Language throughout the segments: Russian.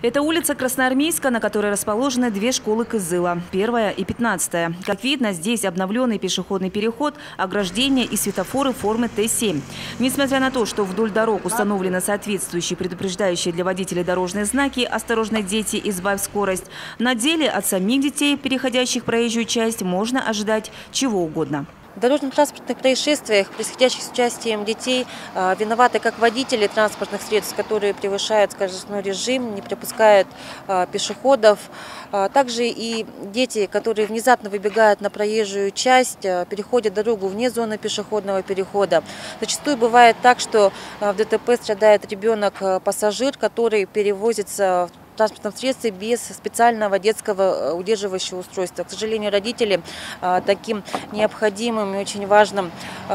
Это улица Красноармейска, на которой расположены две школы Кызыла – 1-я и 15-я. Как видно, здесь обновленный пешеходный переход, ограждение и светофоры формы Т7. Несмотря на то, что вдоль дорог установлены соответствующие предупреждающие для водителей дорожные знаки «Осторожно, дети, избавь скорость», на деле от самих детей, переходящих проезжую часть, можно ожидать чего угодно. В дорожно-транспортных происшествиях, происходящих с участием детей, виноваты как водители транспортных средств, которые превышают скоростной режим, не пропускают пешеходов, также и дети, которые внезапно выбегают на проезжую часть, переходят дорогу вне зоны пешеходного перехода. Зачастую бывает так, что в ДТП страдает ребенок-пассажир, который перевозится в транспортном средстве без специального детского удерживающего устройства. К сожалению, родители таким необходимым и очень важным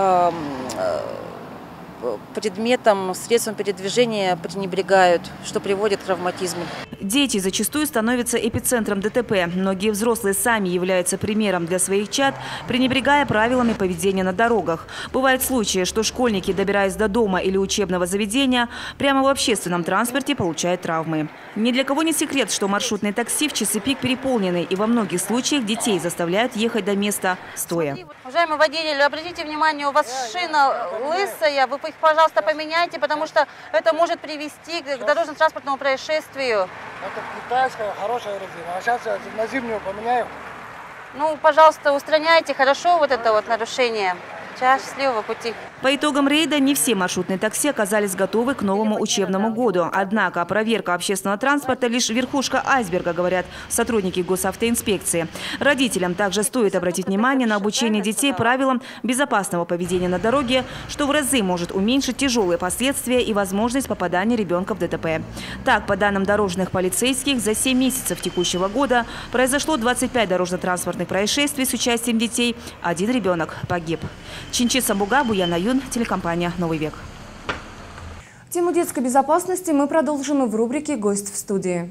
предметом, средством передвижения пренебрегают, что приводит к травматизму. Дети зачастую становятся эпицентром ДТП. Многие взрослые сами являются примером для своих чад, пренебрегая правилами поведения на дорогах. Бывают случаи, что школьники, добираясь до дома или учебного заведения, прямо в общественном транспорте получают травмы. Ни для кого не секрет, что маршрутные такси в часы пик переполнены, и во многих случаях детей заставляют ехать до места стоя. Уважаемый водитель, обратите внимание, у вас шина лысая, вы их, пожалуйста, поменяйте, потому что это может привести к дорожно-транспортному происшествию. Это китайская хорошая резина, а сейчас я на зимнюю поменяю. Ну, пожалуйста, устраняйте хорошо вот это вот нарушение. Счастливого пути. По итогам рейда не все маршрутные такси оказались готовы к новому учебному году. Однако проверка общественного транспорта – лишь верхушка айсберга, говорят сотрудники госавтоинспекции. Родителям также стоит обратить внимание на обучение детей правилам безопасного поведения на дороге, что в разы может уменьшить тяжелые последствия и возможность попадания ребенка в ДТП. Так, по данным дорожных полицейских, за 7 месяцев текущего года произошло 25 дорожно-транспортных происшествий с участием детей. 1 ребенок погиб. Чинчи Самбуга, Буян Аюн, телекомпания «Новый век». Тему детской безопасности мы продолжим в рубрике «Гость в студии».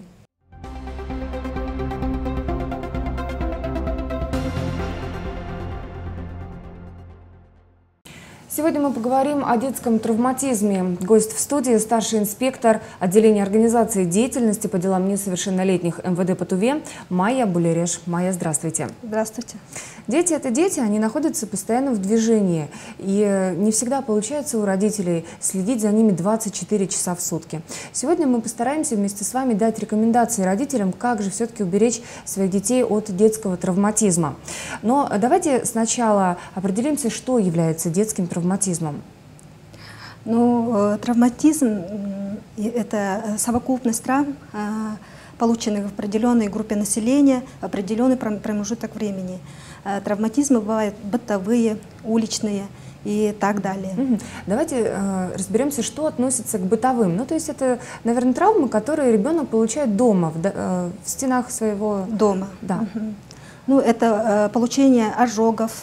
Сегодня мы поговорим о детском травматизме. Гость в студии – старший инспектор отделения организации деятельности по делам несовершеннолетних МВД по Туве Майя Булереш. Майя, здравствуйте. Здравствуйте. Дети – это дети, они находятся постоянно в движении. И не всегда получается у родителей следить за ними 24 часа в сутки. Сегодня мы постараемся вместе с вами дать рекомендации родителям, как же все-таки уберечь своих детей от детского травматизма. Но давайте сначала определимся, что является детским травматизмом. Ну, травматизм – это совокупность травм, полученных в определенной группе населения, в определенный промежуток времени. Травматизмы бывают бытовые, уличные и так далее. Давайте разберемся, что относится к бытовым. Ну, то есть это, наверное, травмы, которые ребенок получает дома, в стенах своего дома. Да. Ну, это получение ожогов,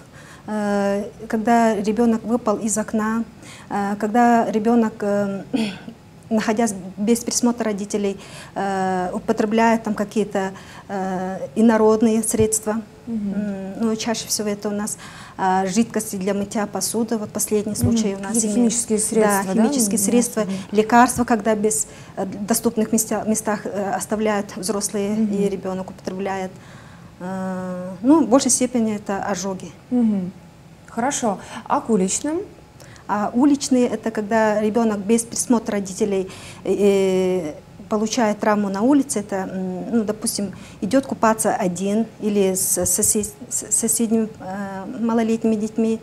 когда ребенок выпал из окна, когда ребенок, находясь без присмотра родителей, употребляет там какие-то инородные средства. Ну, чаще всего это у нас жидкости для мытья посуды. Вот последний случай у нас. Химические средства. Да, химические средства, лекарства, когда без доступных местах оставляют взрослые и ребенок употребляет. Ну, в большей степени это ожоги. Хорошо. А к уличным? А уличные – это когда ребенок без присмотра родителей получает травму на улице. Это, ну, допустим, идет купаться один или с соседними малолетними детьми,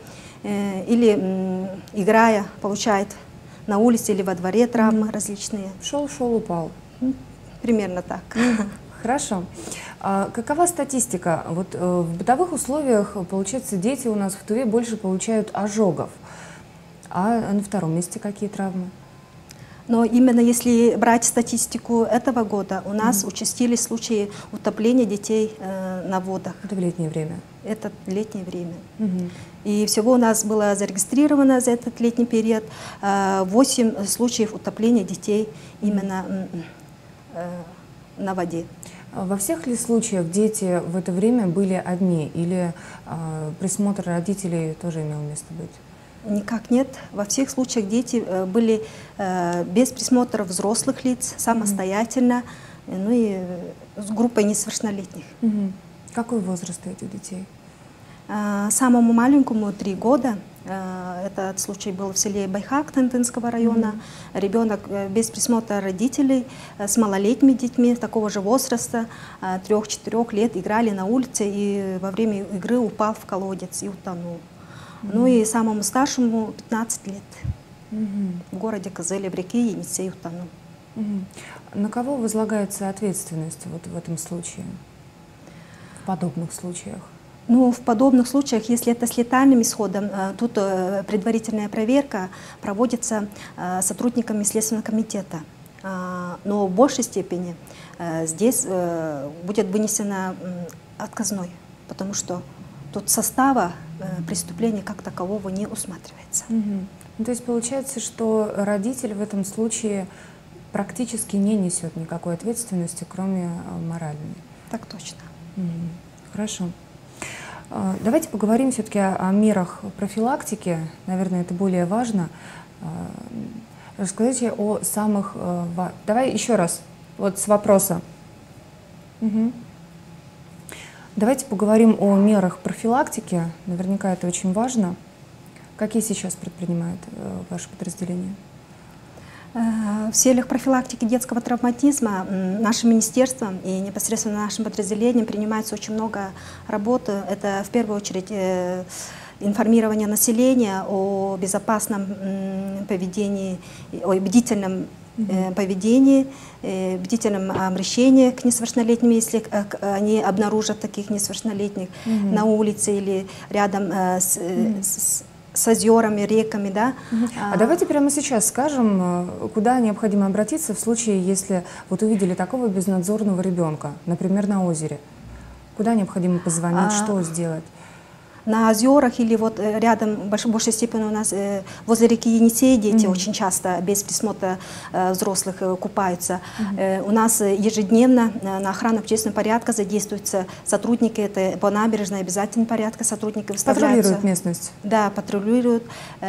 или играя, получает на улице или во дворе травмы различные. Шел, упал. Примерно так. Хорошо. А какова статистика? Вот в бытовых условиях, получается, дети у нас в Туве больше получают ожогов. А на втором месте какие травмы? Но именно если брать статистику этого года, у нас участились случаи утопления детей на водах. Это в летнее время? Это летнее время. И всего у нас было зарегистрировано за этот летний период 8 случаев утопления детей именно на воде. Во всех ли случаях дети в это время были одни или присмотр родителей тоже имел место быть? Никак нет. Во всех случаях дети были без присмотра взрослых лиц, самостоятельно. ну и с группой несовершеннолетних. Какой возраст этих детей? Самому маленькому 3 года. Этот случай был в селе Байхак Тентынского района. Ребенок без присмотра родителей с малолетними детьми такого же возраста, 3-4 лет, играли на улице и во время игры упал в колодец и утонул. Ну и самому старшему 15 лет. В городе Кызыле в реке Енисей утонул. На кого возлагается ответственность вот в этом случае, в подобных случаях? Ну, в подобных случаях, если это с летальным исходом, тут предварительная проверка проводится сотрудниками Следственного комитета. Но в большей степени здесь будет вынесено отказной, потому что тут состава преступления как такового не усматривается. Ну, то есть получается, что родитель в этом случае практически не несет никакой ответственности, кроме моральной. Так точно. Хорошо. Давайте поговорим все-таки о мерах профилактики. Наверное, это более важно. Расскажите о самых... Давай еще раз, вот с вопроса. Давайте поговорим о мерах профилактики. Наверняка это очень важно. Какие сейчас предпринимает ваше подразделение? В целях профилактики детского травматизма нашим министерством и непосредственно нашим подразделением принимается очень много работы. Это в первую очередь информирование населения о безопасном поведении, о бдительном поведении, бдительном обращении к несовершеннолетним, если они обнаружат таких несовершеннолетних на улице или рядом с озерами, реками, да. А давайте прямо сейчас скажем, куда необходимо обратиться в случае, если вот увидели такого безнадзорного ребенка, например, на озере. Куда необходимо позвонить, что сделать? На озерах или вот рядом, в большей степени у нас возле реки Енисей дети очень часто без присмотра взрослых купаются. У нас ежедневно на охрану общественного порядка задействуются сотрудники, это по набережной обязательный порядка, сотрудники выставляются. Патрулируют местность? Да, патрулируют.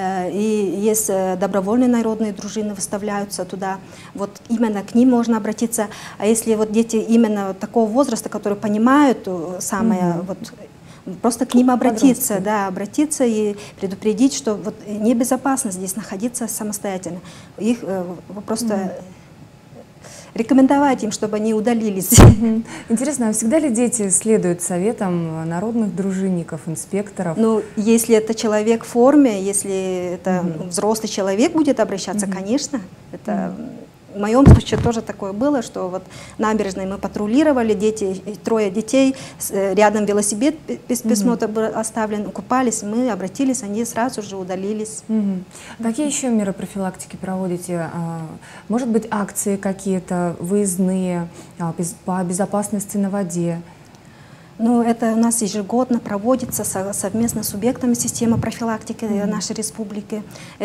И есть добровольные народные дружины, выставляются туда. Вот именно к ним можно обратиться. А если вот дети именно такого возраста, которые понимают самое, вот, просто к ним обратиться, да, обратиться и предупредить, что вот небезопасно здесь находиться самостоятельно. Их просто рекомендовать им, чтобы они удалились. Интересно, а всегда ли дети следуют советам народных дружинников, инспекторов? Ну, если это человек в форме, если это взрослый человек будет обращаться, конечно, это... В моем случае тоже такое было, что вот набережной мы патрулировали, дети, 3 детей, рядом велосипед без присмотра был оставлен, купались, мы обратились, они сразу же удалились. Какие еще меры профилактики проводите? Может быть, акции какие-то выездные по безопасности на воде? Ну, это у нас ежегодно проводится совместно с субъектами системы профилактики нашей республики.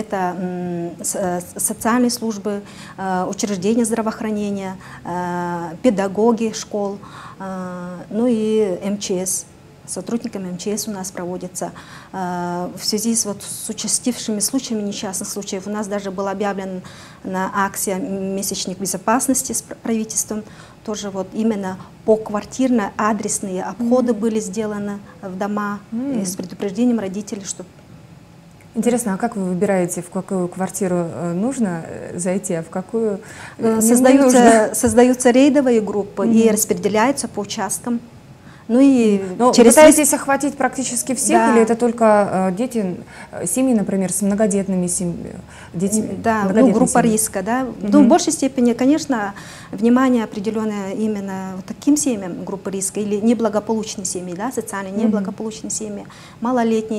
Это социальные службы, учреждения здравоохранения, педагоги школ, ну и МЧС. Сотрудниками МЧС у нас проводится. В связи с участившими случаями несчастных случаев у нас даже была объявлена акция «Месячник безопасности» с правительством. Тоже вот именно поквартирно адресные обходы были сделаны в дома с предупреждением родителей, чтобы... Интересно, а как вы выбираете, в какую квартиру нужно зайти, а в какую Создаются рейдовые группы и распределяются по участкам. Ну и пытаетесь охватить практически всех, да. Или это только дети, семьи, например, с многодетными детьми? Да, группа риска, да. Ну, в большей степени, конечно, внимание определенное именно вот таким семьям группы риска или неблагополучные семьи, да, социально неблагополучные семьи, малолетние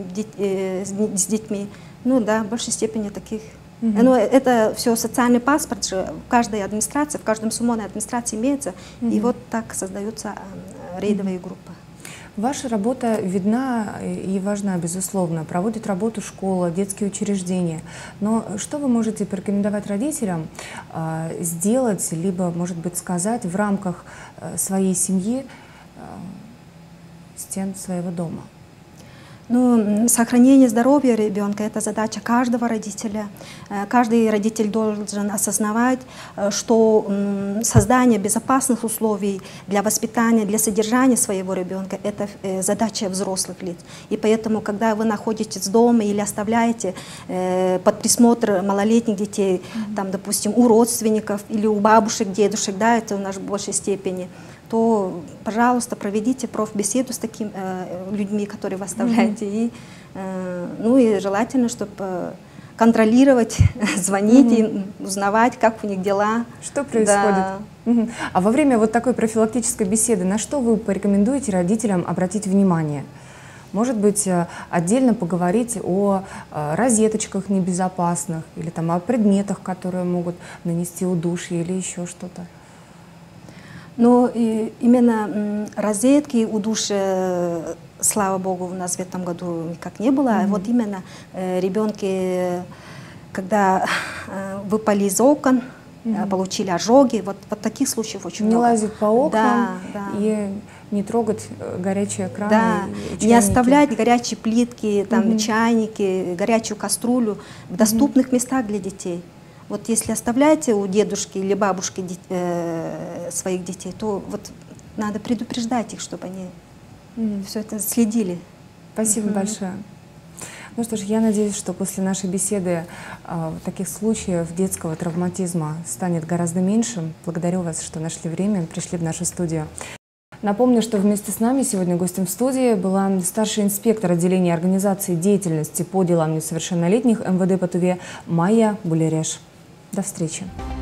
с детьми, ну да, в большей степени таких. Но это все социальный паспорт же в каждой администрации, в каждом суммонной администрации имеется, и вот так создаются рейдовые группы. Ваша работа видна и важна, безусловно. Проводит работу школа, детские учреждения. Но что вы можете порекомендовать родителям сделать, либо, может быть, сказать в рамках своей семьи, стен своего дома? Ну, сохранение здоровья ребенка – это задача каждого родителя. Каждый родитель должен осознавать, что создание безопасных условий для воспитания, для содержания своего ребенка – это задача взрослых лиц. И поэтому, когда вы находитесь дома или оставляете под присмотр малолетних детей, там, допустим, у родственников или у бабушек, дедушек, да, это у нас в большей степени, то, пожалуйста, проведите профбеседу с такими людьми, которые вы оставляете. И, ну и желательно, чтобы контролировать, звонить им, узнавать, как у них дела. Что происходит? Да. А во время вот такой профилактической беседы на что вы порекомендуете родителям обратить внимание? Может быть, отдельно поговорить о розеточках небезопасных или там, о предметах, которые могут нанести удушье или еще что-то? Но именно розетки, удушья, слава богу, у нас в этом году никак не было. Вот именно ребенки, когда выпали из окон, получили ожоги, вот таких случаев очень много. Не лазить по окнам и не трогать горячие краны. Да, не оставлять горячие плитки, там, чайники, горячую кастрюлю в доступных местах для детей. Вот если оставляете у дедушки или бабушки своих детей, то вот надо предупреждать их, чтобы они все это следили. Спасибо большое. Ну что ж, я надеюсь, что после нашей беседы таких случаев детского травматизма станет гораздо меньше. Благодарю вас, что нашли время, пришли в нашу студию. Напомню, что вместе с нами сегодня гостем в студии была старший инспектор отделения организации деятельности по делам несовершеннолетних МВД по Туве Майя Булереш. До встречи.